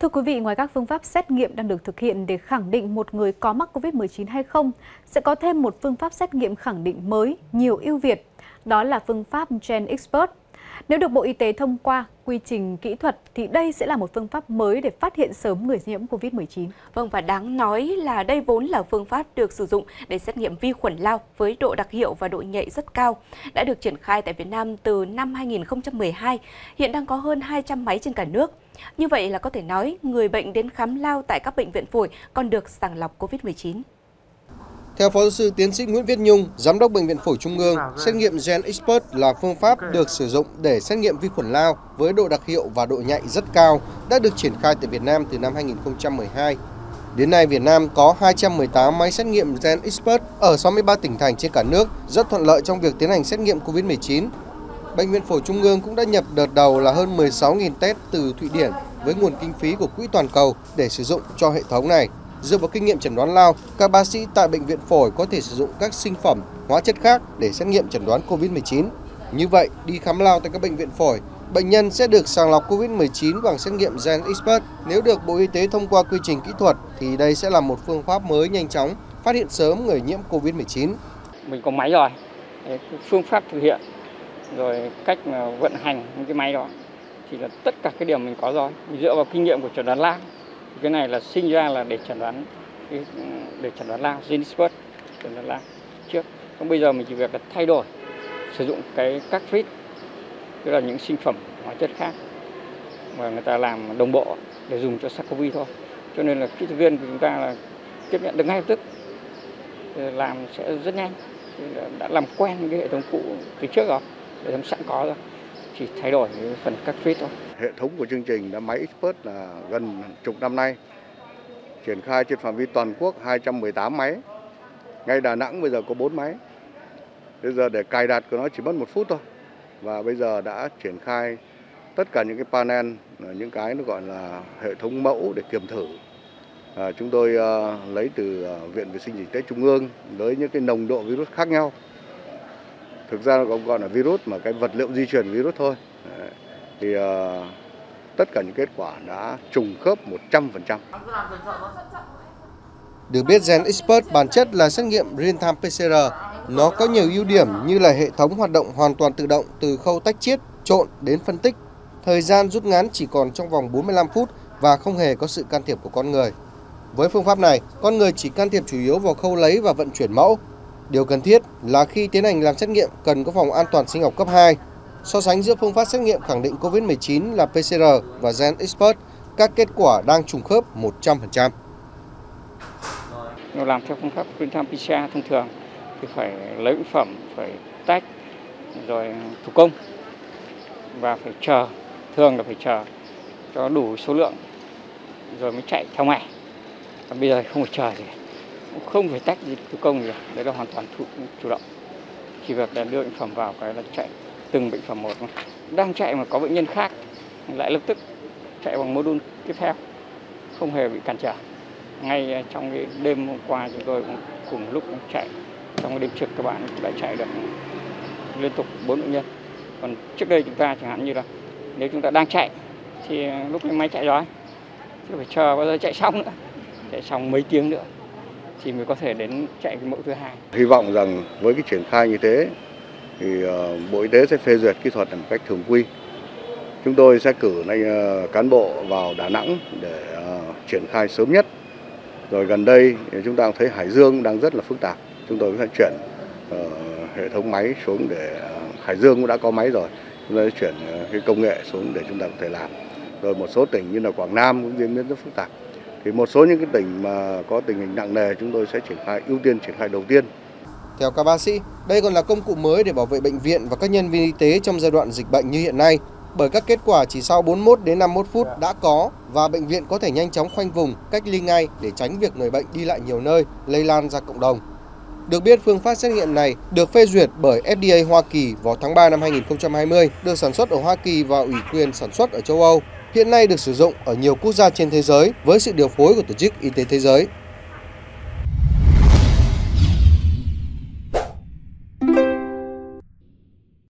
Thưa quý vị, ngoài các phương pháp xét nghiệm đang được thực hiện để khẳng định một người có mắc COVID-19 hay không, sẽ có thêm một phương pháp xét nghiệm khẳng định mới, nhiều ưu việt, đó là phương pháp GenExpert. Nếu được Bộ Y tế thông qua quy trình kỹ thuật thì đây sẽ là một phương pháp mới để phát hiện sớm người nhiễm COVID-19. Vâng, và đáng nói là đây vốn là phương pháp được sử dụng để xét nghiệm vi khuẩn lao với độ đặc hiệu và độ nhạy rất cao. Đã được triển khai tại Việt Nam từ năm 2012, hiện đang có hơn 200 máy trên cả nước. Như vậy là có thể nói người bệnh đến khám lao tại các bệnh viện phổi còn được sàng lọc COVID-19. Theo Phó giáo sư tiến sĩ Nguyễn Viết Nhung, Giám đốc Bệnh viện Phổi Trung ương, xét nghiệm GenExpert là phương pháp được sử dụng để xét nghiệm vi khuẩn lao với độ đặc hiệu và độ nhạy rất cao, đã được triển khai tại Việt Nam từ năm 2012. Đến nay, Việt Nam có 218 máy xét nghiệm GenExpert ở 63 tỉnh thành trên cả nước, rất thuận lợi trong việc tiến hành xét nghiệm COVID-19. Bệnh viện Phổi Trung ương cũng đã nhập đợt đầu là hơn 16.000 test từ Thụy Điển với nguồn kinh phí của Quỹ Toàn cầu để sử dụng cho hệ thống này. Dựa vào kinh nghiệm chẩn đoán lao, các bác sĩ tại bệnh viện phổi có thể sử dụng các sinh phẩm, hóa chất khác để xét nghiệm chẩn đoán COVID-19. Như vậy, đi khám lao tại các bệnh viện phổi, bệnh nhân sẽ được sàng lọc COVID-19 bằng xét nghiệm GenExpert. Nếu được Bộ Y tế thông qua quy trình kỹ thuật thì đây sẽ là một phương pháp mới nhanh chóng phát hiện sớm người nhiễm COVID-19. Mình có máy rồi, phương pháp thực hiện, rồi cách vận hành những cái máy đó thì là tất cả cái điểm mình có rồi. Mình dựa vào kinh nghiệm của chẩn đoán lao. Cái này là sinh ra là để chẩn đoán lao, GenExpert chẩn đoán lao trước. Còn bây giờ mình chỉ việc là thay đổi, sử dụng cái cartridge, tức là những sinh phẩm hóa chất khác mà người ta làm đồng bộ để dùng cho SARS-CoV thôi. Cho nên là kỹ thuật viên của chúng ta là tiếp nhận được ngay lập tức, làm sẽ rất nhanh. Đã làm quen với cái hệ thống cũ từ trước rồi, hệ thống sẵn có rồi, chỉ thay đổi cái phần cartridge thôi. Hệ thống của chương trình đã máy Expert là gần chục năm nay, triển khai trên phạm vi toàn quốc 218 máy. Ngay Đà Nẵng bây giờ có 4 máy. Bây giờ để cài đặt của nó chỉ mất 1 phút thôi. Và bây giờ đã triển khai tất cả những cái panel, những cái nó gọi là hệ thống mẫu để kiểm thử. Chúng tôi lấy từ Viện Vệ sinh Dịch tế Trung ương với những cái nồng độ virus khác nhau. Thực ra nó cũng gọi là virus mà cái vật liệu di truyền virus thôi. Thì tất cả những kết quả đã trùng khớp 100%. Được biết, GenExpert bản chất là xét nghiệm real-time PCR. Nó có nhiều ưu điểm như là hệ thống hoạt động hoàn toàn tự động từ khâu tách chiết, trộn đến phân tích. Thời gian rút ngắn chỉ còn trong vòng 45 phút và không hề có sự can thiệp của con người. Với phương pháp này, con người chỉ can thiệp chủ yếu vào khâu lấy và vận chuyển mẫu. Điều cần thiết là khi tiến hành làm xét nghiệm cần có phòng an toàn sinh học cấp 2. So sánh giữa phương pháp xét nghiệm khẳng định COVID-19 là PCR và GenExpert, các kết quả đang trùng khớp 100%. Nếu làm theo phương pháp real-time PCR thông thường thì phải lấy bệnh phẩm, phải tách, rồi thủ công và phải chờ, thường là phải chờ cho đủ số lượng rồi mới chạy theo ngày. Còn bây giờ không phải chờ gì, không phải tách gì thủ công gì, đấy là hoàn toàn chủ động. Chỉ việc là đưa bệnh phẩm vào cái là chạy từng bệnh phẩm một, đang chạy mà có bệnh nhân khác lại lập tức chạy bằng module tiếp theo, không hề bị cản trở. Ngay trong cái đêm hôm qua chúng tôi cũng cùng lúc chạy, trong cái đêm trực các bạn đã chạy được liên tục 4 bệnh nhân. Còn trước đây chúng ta chẳng hạn như là nếu chúng ta đang chạy thì lúc máy chạy rồi thì phải chờ bao giờ chạy xong nữa, chạy xong mấy tiếng nữa thì mới có thể đến chạy cái mẫu thứ hai. Hy vọng rằng với cái triển khai như thế thì Bộ Y tế sẽ phê duyệt kỹ thuật một cách thường quy. Chúng tôi sẽ cử cán bộ vào Đà Nẵng để triển khai sớm nhất. Rồi gần đây chúng ta thấy Hải Dương đang rất là phức tạp. Chúng tôi sẽ chuyển hệ thống máy xuống để Hải Dương cũng đã có máy rồi. Chúng tôi sẽ chuyển cái công nghệ xuống để chúng ta có thể làm. Rồi một số tỉnh như là Quảng Nam cũng diễn biến rất phức tạp. Thì một số những cái tỉnh mà có tình hình nặng nề chúng tôi sẽ ưu tiên triển khai đầu tiên. Theo các bác sĩ, đây còn là công cụ mới để bảo vệ bệnh viện và các nhân viên y tế trong giai đoạn dịch bệnh như hiện nay. Bởi các kết quả chỉ sau 41 đến 51 phút đã có và bệnh viện có thể nhanh chóng khoanh vùng, cách ly ngay để tránh việc người bệnh đi lại nhiều nơi, lây lan ra cộng đồng. Được biết, phương pháp xét nghiệm này được phê duyệt bởi FDA Hoa Kỳ vào tháng 3 năm 2020, được sản xuất ở Hoa Kỳ và ủy quyền sản xuất ở châu Âu. Hiện nay được sử dụng ở nhiều quốc gia trên thế giới với sự điều phối của Tổ chức Y tế Thế giới.